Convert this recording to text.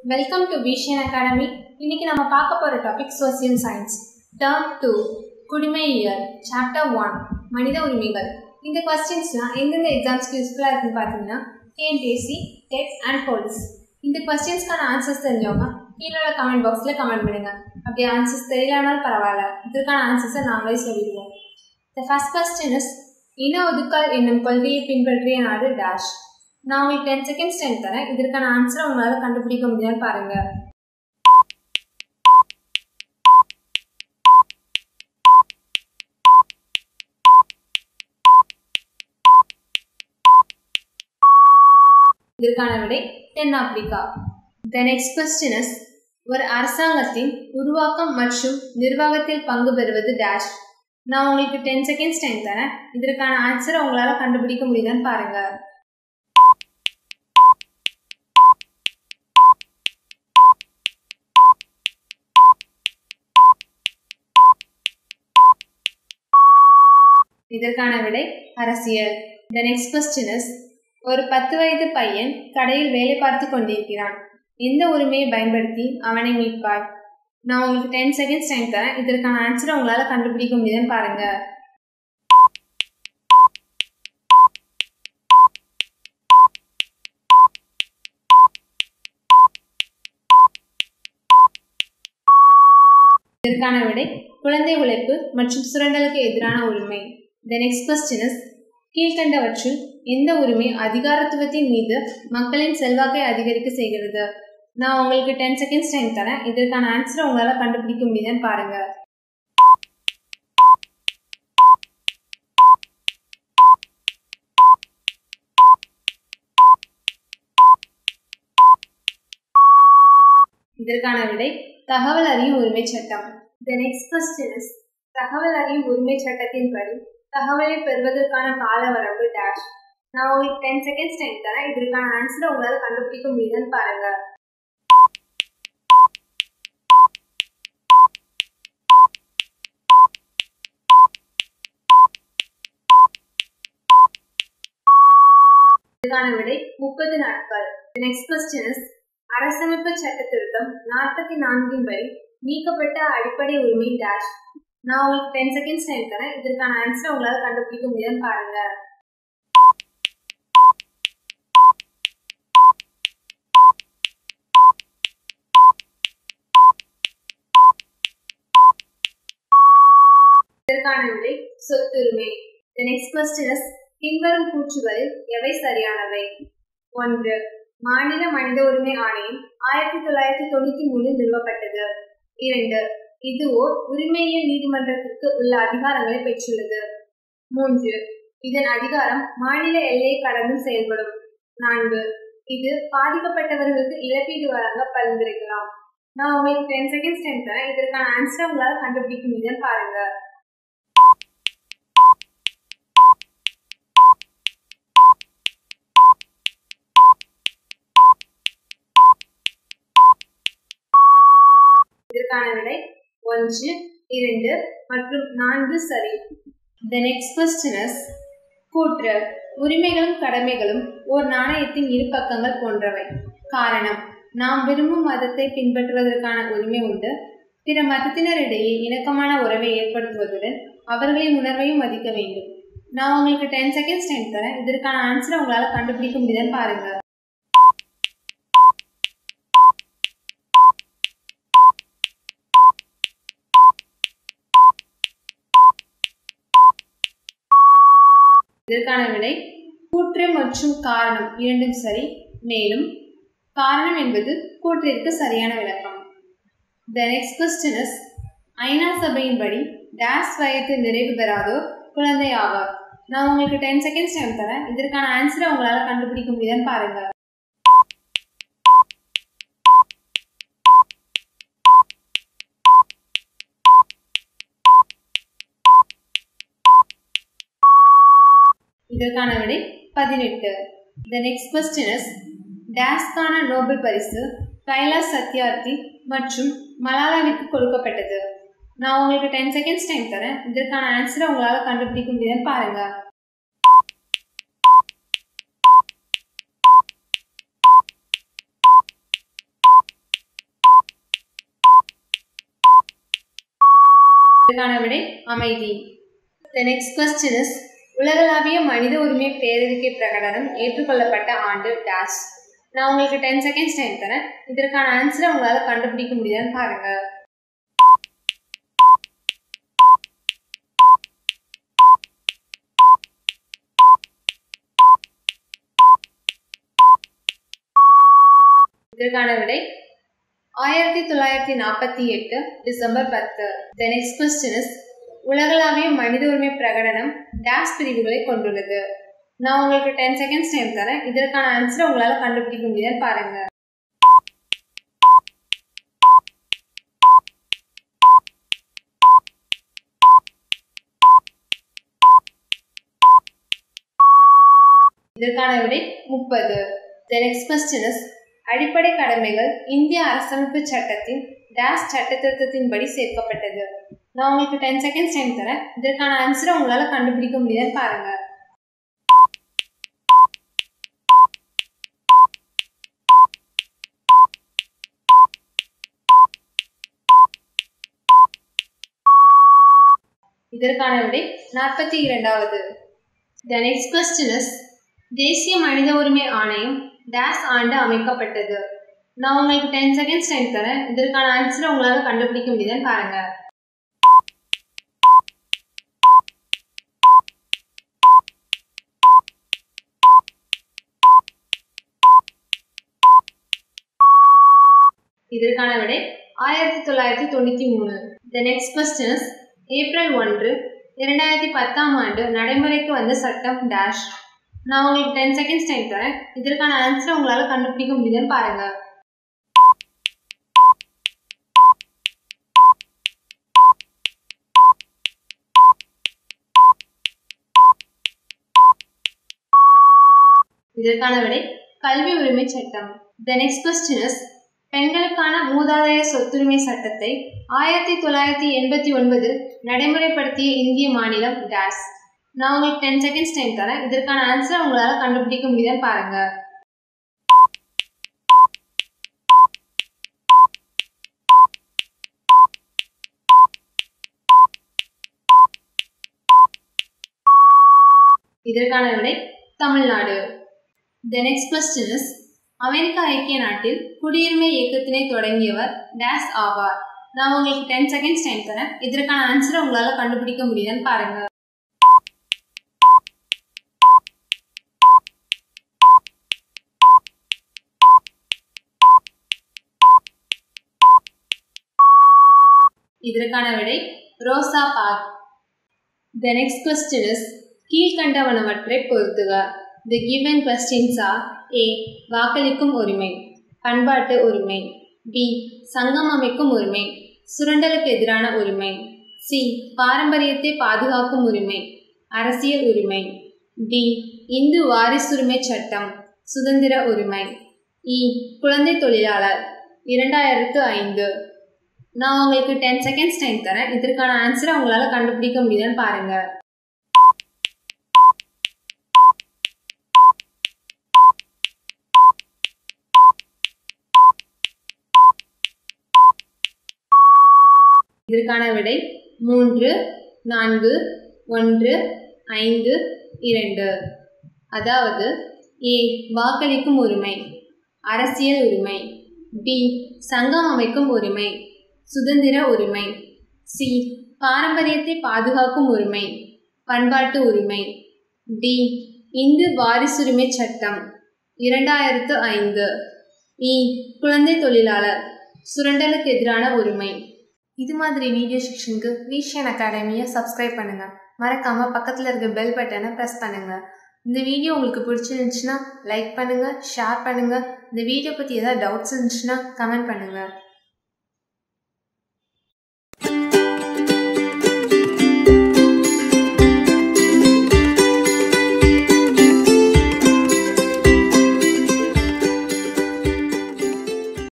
Welcome to Vision Academy. இன்னைக்கு நம்ம பார்க்க போற டாபிக் Social Science. Term 2 குடிமையியல் Chapter 1 மனித உரிமைகள். இந்த क्वेश्चंसலாம் எந்தெந்த எக்ஸாம்ஸ்க்கு யூஸ்ஃபுல்லா இருக்குன்னு பார்த்தீங்கன்னா Tnpsc, TET and Police. இந்த क्वेश्चंसக்கான ஆன்சர்ஸ் தெரிஞ்சவங்க கீழ உள்ள கமெண்ட் பாக்ஸ்ல கமெண்ட் பண்ணுங்க. அப்படி ஆன்சர்ஸ் தெரியலனாலும் பரவாயில்லை. இதற்கான ஆன்சர்ஸை நாங்களே சொல்லிடுவோம். The first question is இன ஒதுக்கல் என்னும் கொள்கையை பின்பற்றிய நாடு டேஷ். நான் உங்களுக்கு 10 செகண்ட்ஸ் டைம் தரேன். இதற்கான ஆன்சரை உங்களால் கண்டுபிடிக்க முடியும்னு பாருங்க. இதற்கான விடை தென்னாப்பிரிக்கா. The next question is ஒரு அரசாங்கத்தின் உருவாக்கம் மற்றும் நிர்வாகத்தில் பங்கு பெறுவது டேஷ். நான் உங்களுக்கு 10 செகண்ட்ஸ் டைம் தரேன். இதற்கான ஆன்சரை உங்களால் கண்டுபிடிக்க முடியுதான்னு பாருங்க. இதற்கான விடை அரசியல். The next question is ஒரு 10 வயது பையன் கடையில் வேலை பார்த்து கொண்டிருக்கிறான். எந்த உரிமையை பயன்படுத்தி அவனை மீட்பாய்? நான் உங்களுக்கு 10 செகண்ட்ஸ் டைம் தரேன். இதற்கான ஆன்சரை உங்களால கண்டுபிடிக்க முடியுதுன்னு பாருங்க. இதற்கான விடை குழந்தை உழைப்பு மற்றும் சுரண்டலுக்கு எதிரான உரிமை. The next question is கீழ்கண்டவற்றில் எந்த உரிமை அதிகாரத்துவத்தின் மீது மக்களின் செல்வாக்கை அதிகரிக்க செய்கிறது? நான் உங்களுக்கு 10 செகண்ட்ஸ் டைம் தரேன். இதற்கான ஆன்சரை உங்களால கண்டுபிடிக்க முடியுதுன்னு பாருங்க. இதற்கான விடை தகவல் அறியும் உரிமை சட்டம். The next question is தகவல் அறியும் உரிமை சட்டத்தின்படி தகவலை பெறுவதற்கான கால வரம்பு டேஷ். நான் உங்களுக்கு 10 செகண்ட்ஸ் டைம் தரேன். இதற்கான ஆன்சரை உங்களால் கண்டுபிடிக்க முடியுதுன்னு பாருங்க. இதற்கான விடை 30 நாட்கள். The next question is அரசமைப்பு சட்ட திருத்தம் 44 படி நீக்கப்பட்ட அடிப்படை உரிமை டேஷ். நான் உங்களுக்கு 10 செகண்ட்ஸ் டைம் தரேன். இதற்கான ஆன்சரை உங்களால் கண்டுபிடிக்க முடியுதுன்னு பாருங்க. இதற்கான விடை சொத்துரிமை. The next question is பின்வரும் கூற்றுகளில் எவை சரியானவை? 1. மாநில மனித உரிமை ஆணையம் 1993 நிறுவப்பட்டது. 2. இது ஓர் உரிமையியல் நீதிமன்றத்திற்கு உள்ள அதிகாரங்களை பெற்றுள்ளது. 3. இதன் அதிகாரம் மாநில எல்லையை கடந்தும் செயல்படும். 4. இது பாதிக்கப்பட்டவர்களுக்கு இழப்பீடு வழங்க பரிந்துரைக்கலாம். நான் உங்களுக்கு 10 செகண்ட்ஸ் டைம் தரேன். இதற்கான ஆன்சரை உங்களால் கண்டுபிடிக்க முடியுதுன்னு பாருங்க. இதற்கான விடை 1, 2 மற்றும் 4 சரி. The next question is கூற்று உரிமைகளும் கடமைகளும் ஓர் நாணயத்தின் இரு பக்கங்கள் போன்றவை. காரணம் நாம் விரும்பும் மதத்தை பின்பற்றுவதற்கான உரிமை உண்டு. பிற மதத்தினரிடையே இணக்கமான உறவை ஏற்படுத்துவதுடன் அவர்களின் உணர்வையும் மதிக்க வேண்டும். நான் உங்களுக்கு 10 செகண்ட்ஸ் டைம் தரேன். இதற்கான ஆன்சரை உங்களால் கண்டுபிடிக்க முடியுதுன்னு பாருங்க. இதற்கான விடை கூற்று மற்றும் காரணம் இரண்டும் சரி. மேலும் காரணம் என்பது கூற்றிற்கு சரியான விளக்கம். The next question is ஐநா சபையின்படி டேஷ் வயதில் நிறைவு பெறாதோர் குழந்தை ஆவார். நான் உங்களுக்கு 10 செகண்ட்ஸ் டைம் தரேன். இதற்கான ஆன்சரை உங்களால் கண்டுபிடிக்க முடியுதுன்னு பாருங்க. இதற்கான விடை 18. The next question is டேஷ்கான நோபல் பரிசு கைலாஷ் சத்யார்த்தி மற்றும் மலாலாவிற்கு கொடுக்கப்பட்டது. நான் உங்களுக்கு 10 செகண்ட்ஸ் டைம் தரேன். இதற்கான ஆன்சரை உங்களால் கண்டுபிடிக்க முடியுதுன்னு பாருங்க. இதற்கான விடை அமைதி. The next question is உலகளாவிய மனித உரிமை பேரறிக்கை பிரகடனம் ஏற்றுக்கொள்ளப்பட்ட ஆண்டு டேஷ். நான் உங்களுக்கு 10 seconds டைம் தரேன். இதற்கான ஆன்சரை உங்களால கண்டுபிடிக்க முடியுதான்னு பாருங்க. இதற்கான விடை 1948 December 10. The next question is உலகளாவிய மனித உரிமை பிரகடனம் டேஷ் பிரிவுகளை கொண்டுள்ளது. நான் உங்களுக்கு 10 seconds டைம் தரேன். இதற்கான ஆன்சரை உங்களால கண்டுபிடிக்க முடியுதான்னு பாருங்க. இதற்கான விடை 30. The next question is அடிப்படை கடமைகள் இந்திய அரசமைப்பு சட்டத்தின் டேஷ் சட்ட திருத்தத்தின்படி சேர்க்கப்பட்டது. நான் உங்களுக்கு 10 seconds டைம் தரேன். இதற்கான ஆன்சரை உங்களால கண்டுபிடிக்க முடியுதான்னு பாருங்க. இதற்கான விடை 42வது. The next question is தேசிய மனித உரிமை ஆணையம் டேஷ் ஆண்டு அமைக்கப்பட்டது. நான் உங்களுக்கு 10 seconds டைம் தரேன். இதற்கான ஆன்சரை உங்களால கண்டுபிடிக்க முடியுதான்னு பாருங்க. இதற்கான விடை 1993. The next question is April 1 2010 ஆண்டு நடைமுறைக்கு வந்த சட்டம் டேஷ். நான் உங்களுக்கு 10 seconds டைம் தரேன். இதற்கான ஆன்சரை உங்களால கண்டுபிடிக்க முடியுதுன்னு பாருங்க. இதற்கான விடை கல்வி உரிமை சட்டம். The next question is பெண்களுக்கான மூதாதைய சொத்துரிமை சட்டத்தை 1989 நடைமுறைப்படுத்திய இந்திய மாநிலம் டேஷ். நான் உங்களுக்கு 10 seconds டைம் தரேன். இதற்கான ஆன்சரை உங்களால கண்டுபிடிக்க முடியுதான்னு பாருங்க. இதற்கான விடை Tamil Nadu. The next question is அமெரிக்க ஐக்கிய நாட்டில் குடியுரிமை இயக்கத்தினை தொடங்கியவர் டேஷ் ஆவார். நான் உங்களுக்கு 10 seconds டைம் தரேன். இதற்கான ஆன்சரை உங்களால கண்டுபிடிக்க முடியுதான்னு பாருங்க. இதற்கான விடை Rosa park. The next question is கீழ்கண்டவனவற்றை பொறுத்துக. The given questions are A. வாக்களிக்கும் உரிமை, பண்பாட்டு உரிமை. B. சங்கம் அமைக்கும் உரிமை, சுரண்டலுக்கு எதிரான உரிமை. C. பாரம்பரியத்தை பாதுகாக்கும் உரிமை, அரசியல் உரிமை. D. இந்து வாரிசுரிமை சட்டம், சுதந்திர உரிமை. E. குழந்தை தொழிலாளர் 2005. நான் உங்களுக்கு 10 seconds டைம் தரேன். இதற்கான ஆன்சரை உங்களால கண்டுபிடிக்க முடியுதான்னு பாருங்க. இதற்கான விடை 3, 4, 1, 5, 2. அதாவது A. வாக்களிக்கும் உரிமை, அரசியல் உரிமை. B. சங்கம் அமைக்கும் உரிமை, சுதந்திர உரிமை. C. பாரம்பரியத்தை பாதுகாக்கும் உரிமை, பண்பாட்டு உரிமை. D. இந்து வாரிசுரிமை சட்டம் 2005. E. குழந்தை தொழிலாளர், சுரண்டலுக்கு எதிரான உரிமை. இது மாதிரி வீடியோ செக்ஷனுக்கு விஷன் அகாடமியை சப்ஸ்கிரைப் பண்ணுங்க. மறக்காம பக்கத்தில் இருக்க பெல் பட்டனை ப்ரெஸ் பண்ணுங்க. இந்த வீடியோ உங்களுக்கு பிடிச்சிருந்துச்சுன்னா லைக் பண்ணுங்க, ஷேர் பண்ணுங்க. இந்த வீடியோ பற்றி ஏதாவது டவுட்ஸ் இருந்துச்சுன்னா கமெண்ட் பண்ணுங்க.